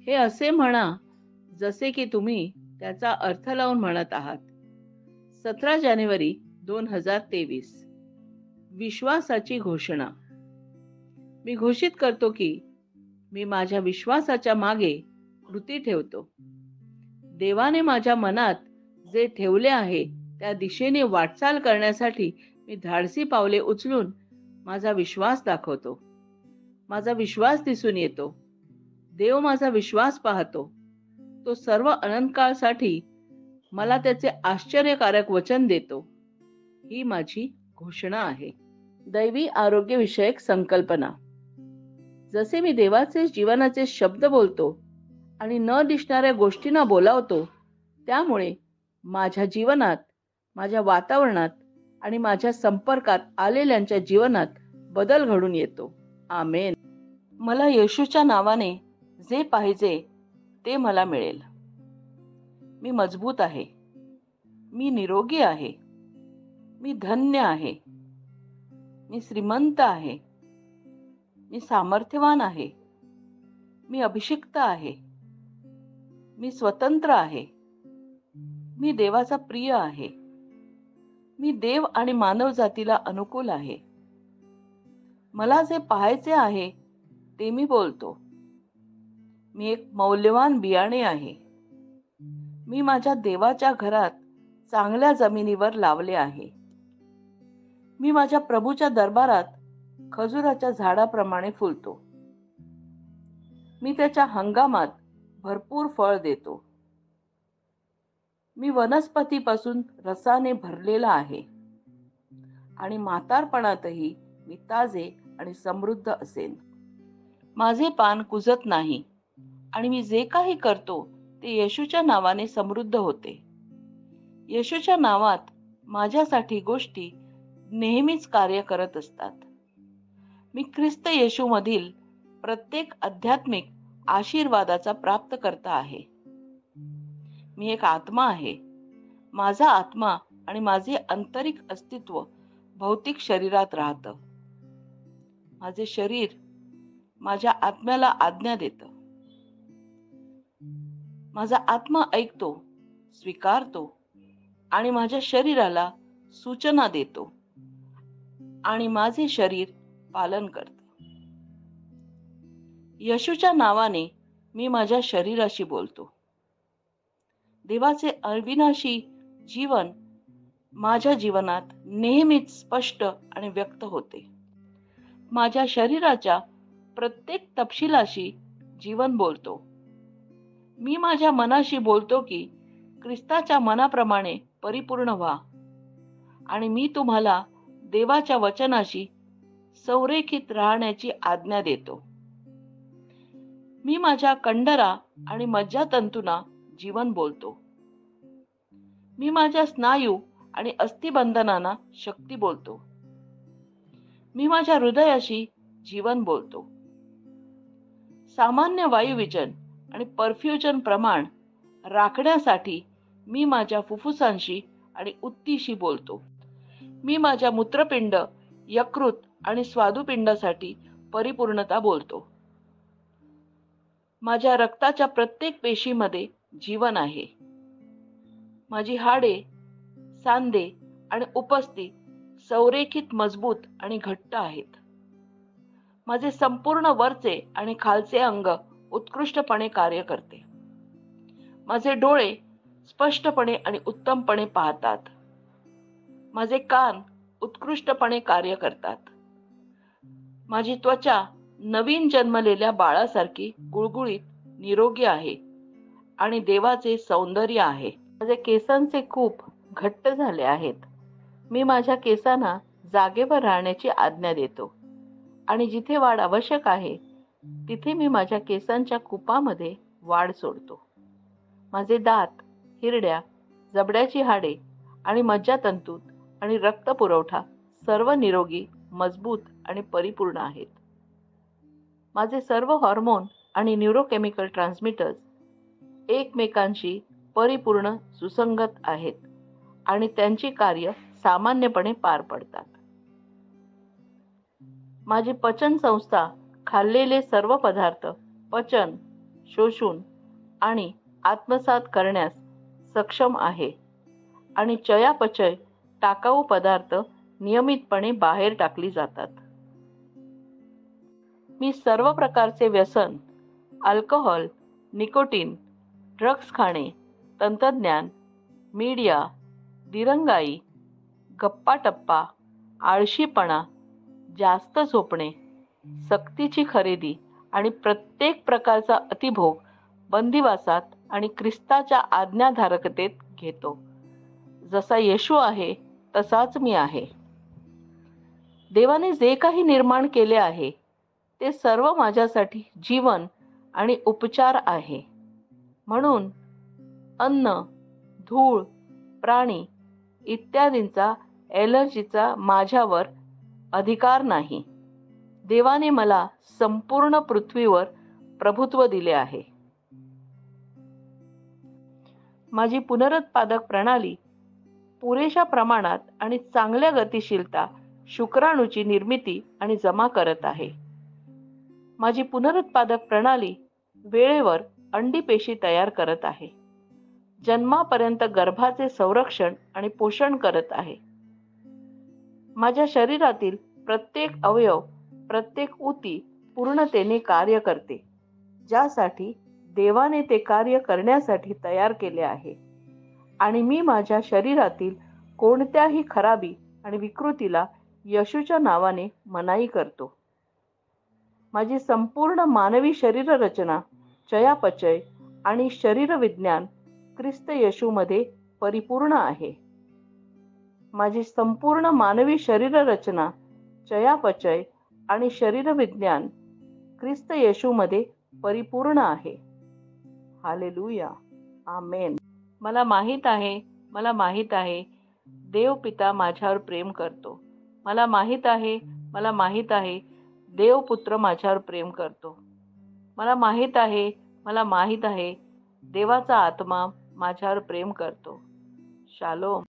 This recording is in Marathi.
हे असे म्हणा जसे की तुम्ही त्याचा अर्थ लावून म्हणत आहात. 17 जानेवारी 2023. विश्वासाची घोषणा. मी घोषित करतो की मी माझ्या विश्वासाच्या मागे कृती ठेवतो. देवाने माझ्या मनात जे ठेवले आहे त्या दिशेने वाटचाल करण्यासाठी मी धाडसी पावले उचलून माझा विश्वास दाखवतो. माझा विश्वास दिसून येतो. देव माझा विश्वास पाहतो. तो सर्व अनंत काळसाठी मला त्याचे आश्चर्यकारक वचन देतो. ही माझी घोषणा आहे. दैवी आरोग्यविषयक संकल्पना. जसे मी देवाचे जीवनाचे शब्द बोलतो आणि न दिसणाऱ्या गोष्टींना बोलावतो, त्यामुळे माझ्या जीवनात, माझ्या वातावरणात आणि माझ्या संपर्कात आलेल्यांच्या जीवनात बदल घडून येतो. आमेन. मला येशूच्या नावाने जे पाहिजे ते मला मिळेल. मी मजबूत आहे. मी निरोगी आहे. मी धन्य आहे. मी श्रीमंत आहे. मी सामर्थ्यवान आहे. मी अभिषिक्त आहे. मी स्वतंत्र आहे. मी देवाचा प्रिय आहे. मी देव आणि मानव जातीला अनुकूल आहे. मला जे पाहायचे आहे ते मी बोलतो. मी एक मौल्यवान बियाणे आहे. मी माझ्या देवाच्या घरात चांगल्या जमिनीवर लावले आहे. मी माझ्या प्रभूच्या दरबारात खजुराच्या झाडाप्रमाणे फुलतो. मी त्याच्या हंगामात भरपूर फळ देतो. मी वनस्पतीपासून रसाने भरलेला आहे आणि म्हातारपणातही मी ताजे आणि समृद्ध असेन. माझे पान कुजत नाही आणि मी जे काही करतो ते येशूच्या नावाने समृद्ध होते. येशूच्या नावात माझ्यासाठी गोष्टी नेहमीच कार्य करत असतात. मी ख्रिस्त येशूमधील प्रत्येक आध्यात्मिक आशीर्वादाचा प्राप्तकर्ता आहे. मी एक आत्मा आहे. माझा आत्मा आणि माझे आंतरिक अस्तित्व भौतिक शरीरात राहतं. माझे शरीर माझ्या आत्म्याला आज्ञा देतं. माझा आत्मा ऐकतो, स्वीकारतो आणि माझ्या शरीराला सूचना देतो आणि माझे शरीर पालन करतं. येशूच्या नावाने मी माझ्या शरीराशी बोलतो. देवाचे अविनाशी जीवन माझ्या जीवनात नेहमीच स्पष्ट आणि व्यक्त होते. माझ्या शरीराच्या प्रत्येक तपशिलाशी जीवन बोलतो. मी माझ्या मनाशी बोलतो की ख्रिस्ताच्या मनाप्रमाणे परिपूर्ण व्हा आणि मी तुम्हाला देवाच्या वचनाशी संरेखित राहण्याची आज्ञा देतो. मी माझ्या कंडरा आणि मज्जातंतूंना जीवन बोलतो. मी माझ्या स्नायू आणि अस्थिबंधनांना शक्ती बोलतो. मी माझ्या हृदयाशी जीवन बोलतो. सामान्य वायुविजन आणि परफ्युजन प्रमाण राखण्यासाठी मी माझ्या फुफ्फुसांशी आणि उत्तीशी बोलतो. मी माझ्या मूत्रपिंड, यकृत आणि स्वादुपिंडासाठी परिपूर्णता बोलतो. माझ्या रक्ताच्या प्रत्येक पेशीमध्ये जीवन आहे. माझी हाडे, सांधे आणि उपस्थी संरेखित, मजबूत आणि घट्ट आहेत. माझे संपूर्ण वरचे आणि खालचे अंग उत्कृष्टपणे कार्य करते. माझे डोळे स्पष्टपणे आणि उत्तमपणे पाहतात. माझे कान उत्कृष्टपणे कार्य करतात. माझी त्वचा नवीन जन्मलेल्या बाळासारखी गुळगुळीत, निरोगी आहे आणि देवाचे सौंदर्य आहे. माझे केसांचे खूप घट्ट झाले आहेत. मी माझ्या केसांना जागेवर राहण्याची आज्ञा देतो आणि जिथे वाढ आवश्यक आहे तिथे मी माझ्या केसांच्या कुपामध्ये वाढ सोडतो. माझे दात, हिरड्या, जबड्याची हाडे आणि मज्जातंतू आणि रक्तपुरवठा सर्व निरोगी, मजबूत आणि परिपूर्ण आहेत. माझे सर्व हॉर्मोन आणि न्यूरोकेमिकल ट्रान्समिटर्स एकमेकांशी परिपूर्ण सुसंगत आहेत आणि त्यांची कार्य सामान्यपणे पार पडतात. माझी पचन संस्था खाल्लेले सर्व पदार्थ पचन, शोषून आणि आत्मसात करण्यास सक्षम आहे आणि चयापचय टाकाऊ पदार्थ नियमितपणे बाहेर टाकली जातात. मी सर्व प्रकारचे व्यसन, अल्कोहोल, निकोटीन, ड्रग्ज खाणे, तंत्रज्ञान, मीडिया, दिरंगाई, गप्पाटप्पा, आळशीपणा, जास्त झोपणे, सक्तीची खरेदी आणि प्रत्येक प्रकारचा अतिभोग बंदिवासात आणि ख्रिस्ताच्या आज्ञाधारकतेत घेतो. जसा येशू आहे तसाच मी आहे. देवाने जे काही निर्माण केले आहे ते सर्व माझ्यासाठी जीवन आणि उपचार आहे. म्हणून अन्न, धूळ, प्राणी इत्यादींचा ॲलर्जीचा माझ्यावर अधिकार नाही. देवाने मला संपूर्ण पृथ्वीवर प्रभुत्व दिले आहे. माझी पुनरुत्पादक प्रणाली पुरेशा प्रमाणात आणि चांगल्या गतिशीलता शुक्राणूची निर्मिती आणि जमा करत आहे. माझी पुनरुत्पादक प्रणाली वेळेवर अंडी पेशी तयार करत आहे. जन्मापर्यंत गर्भाचे संरक्षण आणि पोषण करत आहे. माझ्या शरीरातील प्रत्येक अवयव, प्रत्येक ऊती पूर्णतेने कार्य करते, ज्यासाठी देवाने ते कार्य करण्यासाठी तयार केले आहे. आणि मी माझ्या शरीरातील कोणत्याही खराबी आणि विकृतीला येशूच्या नावाने मनाई करतो. माझी संपूर्ण मानवी शरीररचना, चयापचय आणि शरीरविज्ञान ख्रिस्त येशूमध्ये परिपूर्ण आहे. माझी संपूर्ण मानवी शरीररचना, चयापचय आणि शरीरविज्ञान ख्रिस्त येशूमध्ये परिपूर्ण आहे. हालेलुया, आमेन. मला माहीत आहे, देव पिता माझ्यावर प्रेम करतो. मला माहीत आहे, देव पुत्र माझ्यावर प्रेम करतो. मला माहीत आहे, देवाचा आत्मा माझ्यावर प्रेम करतो. शालोम.